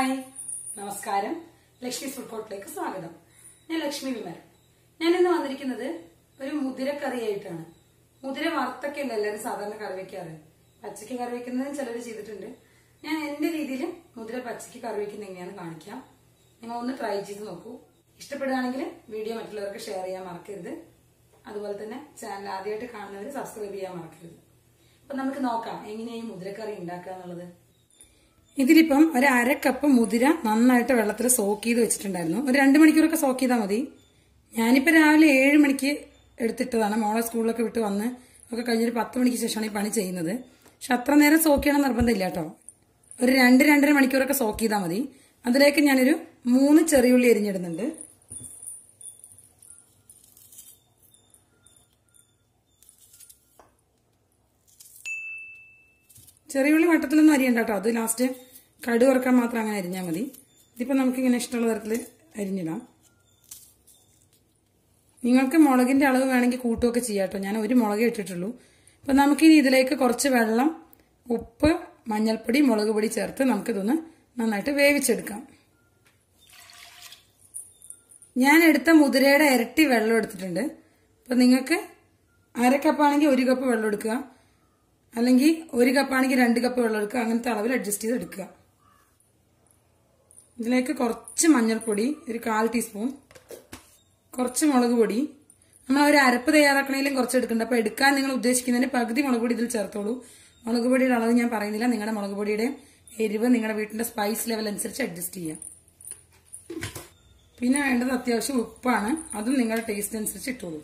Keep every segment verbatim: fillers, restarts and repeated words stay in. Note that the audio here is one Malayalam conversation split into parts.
ഹായ്, നമസ്കാരം. ലക്ഷ്മി ഫുഡ് കോർട്ടിലേക്ക് സ്വാഗതം. ഞാൻ ലക്ഷ്മി വിമൽ. ഞാൻ ഇന്ന് വന്നിരിക്കുന്നത് ഒരു മുതിരക്കറിയായിട്ടാണ്. മുതിര വറുത്തൊക്കെയല്ല എല്ലാവരും സാധാരണ കറി വെക്കാറ്. പച്ചയ്ക്ക് കറി വെക്കുന്നതും ചിലർ ചെയ്തിട്ടുണ്ട്. ഞാൻ എന്റെ രീതിയിൽ മുതിര പച്ചയ്ക്ക് കറി വെക്കുന്നത് എങ്ങനെയാണ് കാണിക്കാം. നിങ്ങൾ ഒന്ന് ട്രൈ ചെയ്ത് നോക്കൂ. ഇഷ്ടപ്പെടുകയാണെങ്കിൽ വീഡിയോ മറ്റുള്ളവർക്ക് ഷെയർ ചെയ്യാൻ മറക്കരുത്. അതുപോലെ തന്നെ ചാനൽ ആദ്യമായിട്ട് കാണുന്നവർ സബ്സ്ക്രൈബ് ചെയ്യാൻ മറക്കരുത്. അപ്പൊ നമുക്ക് നോക്കാം എങ്ങനെയാണ് ഈ മുതിരക്കറി ഉണ്ടാക്കുക എന്നുള്ളത്. ഇതിലിപ്പം ഒരു അര കപ്പ് മുതിര നന്നായിട്ട് വെള്ളത്തിൽ സോക്ക് ചെയ്ത് വെച്ചിട്ടുണ്ടായിരുന്നു. ഒരു രണ്ട് മണിക്കൂറൊക്കെ സോക്ക് ചെയ്താൽ മതി. ഞാനിപ്പോൾ രാവിലെ ഏഴ് മണിക്ക് എടുത്തിട്ടതാണ്. മോളെ സ്കൂളിലൊക്കെ വിട്ട് വന്ന് ഒക്കെ കഴിഞ്ഞൊരു പത്ത് മണിക്ക് ശേഷമാണ് ഈ പണി ചെയ്യുന്നത്. പക്ഷെ അത്ര നേരം സോക്ക് ചെയ്യണം നിർബന്ധമില്ല കേട്ടോ. ഒരു രണ്ട് രണ്ടര മണിക്കൂറൊക്കെ സോക്ക് ചെയ്താൽ മതി. അതിലേക്ക് ഞാനൊരു മൂന്ന് ചെറിയുള്ളി എരിഞ്ഞിടുന്നുണ്ട്. ചെറിയുള്ളി വട്ടത്തിലൊന്നും അരിയണ്ട കേട്ടോ. അത് ലാസ്റ്റ് കടുക് വറുക്കാൻ മാത്രം അങ്ങനെ അരിഞ്ഞാൽ മതി. ഇതിപ്പോൾ നമുക്കിങ്ങനെ ഇഷ്ടമുള്ള തരത്തിൽ അരിഞ്ഞിടാം. നിങ്ങൾക്ക് മുളകിന്റെ അളവ് വേണമെങ്കിൽ കൂട്ടുകയൊക്കെ ചെയ്യാം കേട്ടോ. ഞാൻ ഒരു മുളകേ ഇട്ടിട്ടുള്ളൂ. അപ്പം നമുക്കിനി ഇതിലേക്ക് കുറച്ച് വെള്ളം, ഉപ്പ്, മഞ്ഞൾപ്പൊടി, മുളക് പൊടി ചേർത്ത് നമുക്കിതൊന്ന് നന്നായിട്ട് വേവിച്ചെടുക്കാം. ഞാൻ എടുത്ത മുതിരയുടെ ഇരട്ടി വെള്ളം എടുത്തിട്ടുണ്ട്. അപ്പം നിങ്ങൾക്ക് അര കപ്പാണെങ്കിൽ ഒരു കപ്പ് വെള്ളം എടുക്കുക, അല്ലെങ്കിൽ ഒരു കപ്പാണെങ്കിൽ രണ്ട് കപ്പ് വെള്ളം എടുക്കുക. അങ്ങനത്തെ അളവിൽ അഡ്ജസ്റ്റ് ചെയ്ത് എടുക്കുക. ഇതിലേക്ക് കുറച്ച് മഞ്ഞൾപ്പൊടി, ഒരു കാൽ ടീസ്പൂൺ, കുറച്ച് മുളക് പൊടി. നമ്മൾ ഒരു അരപ്പ് തയ്യാറാക്കണേലും കുറച്ച് എടുക്കുന്നുണ്ട്. അപ്പോൾ എടുക്കാൻ നിങ്ങൾ ഉദ്ദേശിക്കുന്നതിന് പകുതി മുളക് പൊടി ഇതിൽ ചേർത്തോളൂ. മുളക് പൊടിയുടെ അളവ് ഞാൻ പറയുന്നില്ല. നിങ്ങളുടെ മുളക് പൊടിയുടെ എരിവ് നിങ്ങളുടെ വീട്ടിന്റെ സ്പൈസ് ലെവൽ അനുസരിച്ച് അഡ്ജസ്റ്റ് ചെയ്യാം. പിന്നെ വേണ്ടത് അത്യാവശ്യം ഉപ്പാണ്. അതും നിങ്ങളുടെ ടേസ്റ്റ് അനുസരിച്ച് ഇട്ടോളൂ.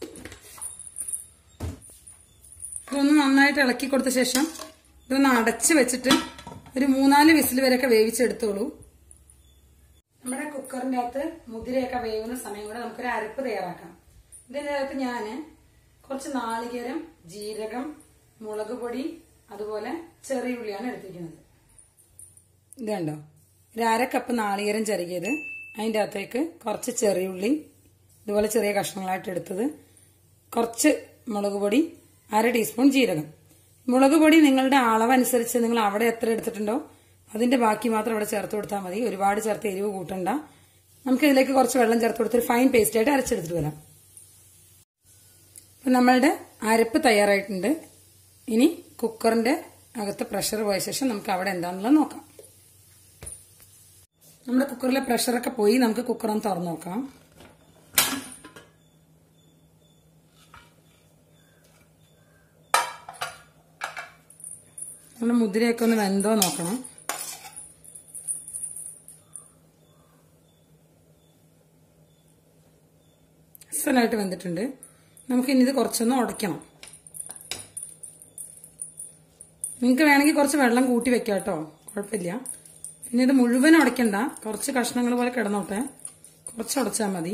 ഇതൊന്ന് നന്നായിട്ട് ഇളക്കി കൊടുത്ത ശേഷം ഇതൊന്ന് അടച്ച് വെച്ചിട്ട് ഒരു മൂന്നാല് വിസിൽ വരെയൊക്കെ വേവിച്ചെടുത്തോളൂ. നമ്മുടെ കുക്കറിന്റെ അകത്ത് മുതിരയൊക്കെ വേവുന്ന സമയം കൂടെ നമുക്കൊരു അരപ്പ് തയ്യാറാക്കാം. ഇതിന്റെ അകത്ത് ഞാൻ കുറച്ച് നാളികേരം, ജീരകം, മുളക് പൊടി, അതുപോലെ ചെറിയുള്ളിയാണ് എടുത്തിരിക്കുന്നത്. ഇത് കണ്ടോ, ഒരു അര കപ്പ് നാളികേരം ചിരകിയത്, അതിൻ്റെ അകത്തേക്ക് കുറച്ച് ചെറിയുള്ളി ഇതുപോലെ ചെറിയ കഷ്ണങ്ങളായിട്ട് എടുത്തത്, കുറച്ച് മുളക് പൊടി, അര ടീസ്പൂൺ ജീരകം. മുളക് പൊടി നിങ്ങളുടെ അളവനുസരിച്ച് നിങ്ങൾ അവിടെ എത്ര എടുത്തിട്ടുണ്ടോ അതിന്റെ ബാക്കി മാത്രം ഇവിടെ ചേർത്ത് കൊടുത്താൽ മതി. ഒരുപാട് ചേർത്ത് എരിവ് കൂട്ടണ്ട. നമുക്ക് ഇതിലേക്ക് കുറച്ച് വെള്ളം ചേർത്ത് കൊടുത്തൊരു ഫൈൻ പേസ്റ്റ് ആയിട്ട് അരച്ചെടുത്തിട്ട് വരാം. അപ്പൊ നമ്മളുടെ അരപ്പ് തയ്യാറായിട്ടുണ്ട്. ഇനി കുക്കറിന്റെ അകത്ത് പ്രഷർ പോയ ശേഷം നമുക്ക് അവിടെ എന്താണെന്നുള്ളത് നോക്കാം. നമ്മുടെ കുക്കറിലെ പ്രഷറൊക്കെ പോയി. നമുക്ക് കുക്കർ ഒന്ന് തുറന്നു നോക്കാം. നമ്മുടെ മുതിരയൊക്കെ ഒന്ന് വെന്തോ നോക്കണം. അസലായിട്ട് വെന്തിട്ടുണ്ട്. നമുക്ക് ഇനി ഇത് കുറച്ചൊന്ന് ഉടയ്ക്കണം. നിങ്ങൾക്ക് വേണമെങ്കിൽ കുറച്ച് വെള്ളം കൂട്ടി വെക്കാം കേട്ടോ, കുഴപ്പമില്ല. പിന്നെ ഇത് മുഴുവൻ ഉടയ്ക്കണ്ട, കുറച്ച് കഷ്ണങ്ങൾ പോലെ കിടന്നോട്ടെ. കുറച്ച് ഉടച്ചാൽ മതി.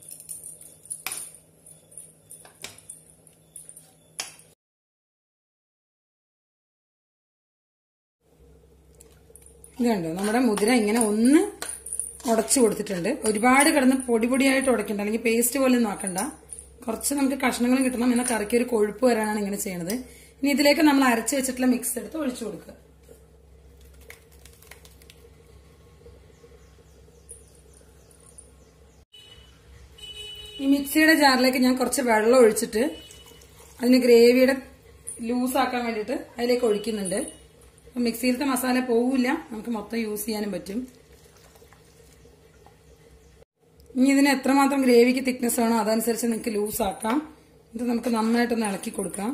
ഇത് കണ്ടോ, നമ്മുടെ മുതിര ഇങ്ങനെ ഒന്ന് ഉടച്ചു കൊടുത്തിട്ടുണ്ട്. ഒരുപാട് കിടന്ന് പൊടി പൊടിയായിട്ട് ഉടയ്ക്കണ്ട, അല്ലെങ്കിൽ പേസ്റ്റ് പോലെ നോക്കണ്ട. കുറച്ച് നമുക്ക് കഷ്ണങ്ങളും കിട്ടണം. എന്നാൽ കറിക്ക് ഒരു കൊഴുപ്പ് വരാനാണ് ഇങ്ങനെ ചെയ്യണത്. ഇനി ഇതിലേക്ക് നമ്മൾ അരച്ച് വെച്ചിട്ടുള്ള മിക്സ് എടുത്ത് ഒഴിച്ചു കൊടുക്കുക. ഈ മിക്സിയുടെ ജാറിലേക്ക് ഞാൻ കുറച്ച് വെള്ളം ഒഴിച്ചിട്ട് അതിന് ഗ്രേവിയുടെ ലൂസാക്കാൻ വേണ്ടിയിട്ട് അതിലേക്ക് ഒഴിക്കുന്നുണ്ട്. മിക്സിയിലത്തെ മസാല പോവില്ല, നമുക്ക് മൊത്തം യൂസ് ചെയ്യാനും പറ്റും. ഇനി ഇതിന് എത്രമാത്രം ഗ്രേവിക്ക് തിക്നെസ് വേണോ അതനുസരിച്ച് നിങ്ങൾക്ക് ലൂസ് ആക്കാം. ഇത് നമുക്ക് നന്നായിട്ടൊന്ന് ഇളക്കി കൊടുക്കാം.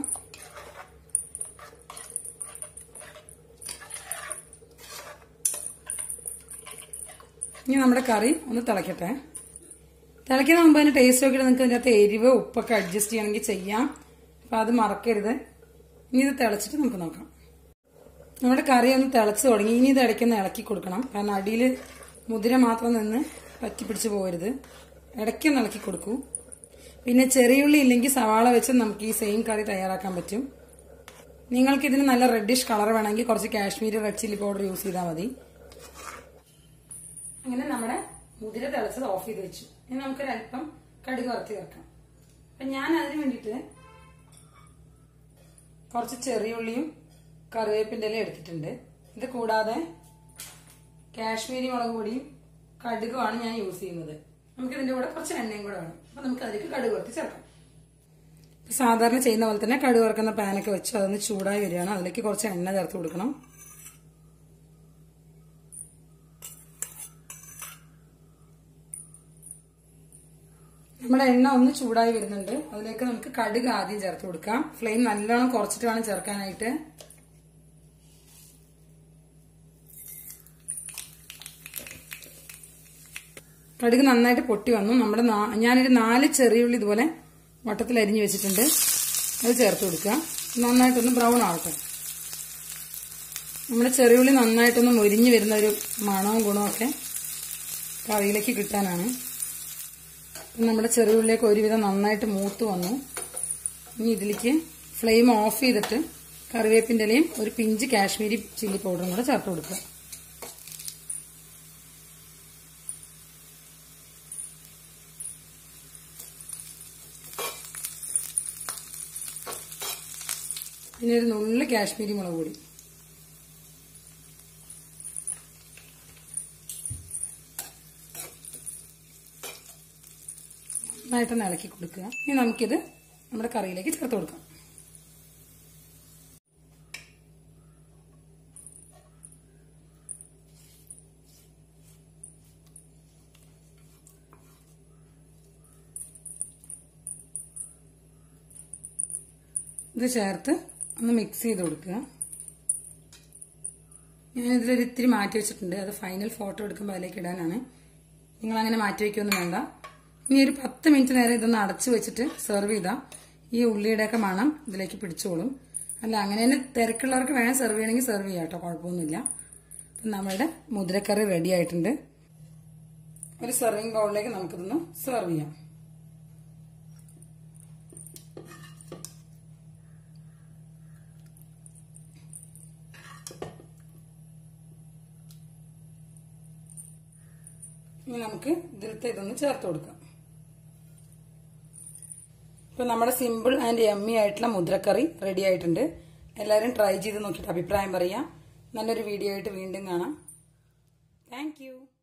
ഇനി നമ്മുടെ കറി ഒന്ന് തിളക്കട്ടെ. തിളയ്ക്കുന്ന മുമ്പ് അതിന് ടേസ്റ്റ് നോക്കിയിട്ട് നിങ്ങൾക്ക് ഇതിൻ്റെ അകത്ത് എരിവ് ഉപ്പൊക്കെ അഡ്ജസ്റ്റ് ചെയ്യണമെങ്കിൽ ചെയ്യാം. അപ്പൊ അത് മറക്കരുത്. ഇനി ഇത് തിളച്ചിട്ട് നമുക്ക് നോക്കാം. നമ്മുടെ കറി ഒന്ന് തിളച്ച് തുടങ്ങി. ഇനി ഇത് ഇടയ്ക്കൊന്ന് ഇളക്കി കൊടുക്കണം. കാരണം അടിയിൽ മുതിര മാത്രം നിന്ന് പറ്റി പിടിച്ച് പോകരുത്. ഇടയ്ക്കൊന്ന് ഇളക്കി കൊടുക്കൂ. പിന്നെ ചെറിയുള്ളി ഇല്ലെങ്കിൽ സവാള വെച്ച് നമുക്ക് ഈ സെയിം കറി തയ്യാറാക്കാൻ പറ്റും. നിങ്ങൾക്ക് ഇതിന് നല്ല റെഡിഷ് കളർ വേണമെങ്കിൽ കുറച്ച് Kashmiri red chilli powder use ചെയ്താൽ മതി. അങ്ങനെ നമ്മുടെ മുതിര തിളച്ചത് ഓഫ് ചെയ്ത് വെച്ചു. ഇനി നമുക്കൊരല്പം കടുക് വറുത്ത് ചേർക്കാം. അപ്പൊ ഞാൻ അതിന് വേണ്ടിയിട്ട് കുറച്ച് ചെറിയുള്ളിയും കറിവേപ്പിൻ്റെ ഇല എടുത്തിട്ടുണ്ട്. ഇത് കൂടാതെ കാശ്മീരി മുളക് പൊടിയും കടുകുമാണ് ഞാൻ യൂസ് ചെയ്യുന്നത്. നമുക്ക് ഇതിന്റെ കൂടെ കുറച്ച് എണ്ണയും കൂടെ വേണം. അപ്പൊ നമുക്ക് അതിലേക്ക് കടുക് വറുത്ത് ചേർക്കാം. സാധാരണ ചെയ്യുന്ന പോലെ തന്നെ കടുക് വറുക്കുന്ന പാനൊക്കെ വെച്ച് അതൊന്ന് ചൂടായി വരികയാണ്. അതിലേക്ക് കുറച്ച് എണ്ണ ചേർത്ത് കൊടുക്കണം. നമ്മുടെ എണ്ണ ഒന്ന് ചൂടായി വരുന്നുണ്ട്. അതിലേക്ക് നമുക്ക് കടുക് ആദ്യം ചേർത്ത് കൊടുക്കാം. ഫ്ലെയിം നല്ലോണം കുറച്ചിട്ട് വേണം ചേർക്കാനായിട്ട്. കടുക് നന്നായിട്ട് പൊട്ടി വന്നു. നമ്മുടെ ഞാനൊരു നാല് ചെറിയുള്ളി ഇതുപോലെ വട്ടത്തിൽ അരിഞ്ഞു വെച്ചിട്ടുണ്ട്. അത് ചേർത്ത് കൊടുക്കുക. നന്നായിട്ടൊന്ന് ബ്രൗൺ ആവട്ടെ. നമ്മുടെ ചെറിയുള്ളി നന്നായിട്ടൊന്ന് മൊരിഞ്ഞു വരുന്ന ഒരു മണവും ഗുണവും ഒക്കെ കറിയിലേക്ക് കിട്ടാനാണ്. നമ്മുടെ ചെറിയുള്ളിലേക്ക് ഒരുവിധം നന്നായിട്ട് മൂത്ത് വന്നു. ഇനി ഇതിലേക്ക് ഫ്ലെയിം ഓഫ് ചെയ്തിട്ട് കറിവേപ്പിന്റെ ഇലയും ഒരു പിഞ്ച് കാശ്മീരി ചില്ലി പൗഡറും കൂടെ ചേർത്ത് കൊടുക്കുക. പിന്നെ ഒരു നുള്ളു കാശ്മീരി മുളക് പൊടി. നന്നായിട്ടൊന്ന് ഇളക്കി കൊടുക്കുക. ഇനി നമുക്കിത് നമ്മുടെ കറിയിലേക്ക് ചേർത്ത് കൊടുക്കാം. ഇത് ചേർത്ത് ഒന്ന് മിക്സ് ചെയ്ത് കൊടുക്കുക. ഞാനിതിലൊരു ഇത്തിരി മാറ്റി വെച്ചിട്ടുണ്ട്. അത് ഫൈനൽ ഫോട്ടോ എടുക്കുമ്പോൾ അതിലേക്ക് ഇടാനാണ്. നിങ്ങൾ അങ്ങനെ മാറ്റി വയ്ക്കൊന്നും വേണ്ട. ഇനി ഒരു പത്ത് മിനിറ്റ് നേരം ഇതൊന്ന് അടച്ചു വെച്ചിട്ട് സെർവ് ചെയ്താൽ ഈ ഉള്ളിയുടെയൊക്കെ മണം ഇതിലേക്ക് പിടിച്ചോളും. അല്ല അങ്ങനെ തന്നെ തിരക്കുള്ളവർക്ക് വേണം സെർവ് ചെയ്യണമെങ്കിൽ സെർവ് ചെയ്യാം കേട്ടോ, കുഴപ്പമൊന്നുമില്ല. അപ്പം നമ്മുടെ മുതിരക്കറി റെഡി ആയിട്ടുണ്ട്. ഒരു സെർവിങ് ബൗളിലേക്ക് നമുക്കിതൊന്ന് സെർവ് ചെയ്യാം. ഇനി നമുക്ക് ഇതിലത്തെ ഇതൊന്ന് ചേർത്ത് കൊടുക്കാം. ഇപ്പൊ നമ്മുടെ സിമ്പിൾ ആൻഡ് യമ്മി ആയിട്ടുള്ള മുതിരക്കറി റെഡി ആയിട്ടുണ്ട്. എല്ലാവരും ട്രൈ ചെയ്ത് നോക്കിയിട്ട് അഭിപ്രായം പറയാം. നല്ലൊരു വീഡിയോ ആയിട്ട് വീണ്ടും കാണാം. Thank U.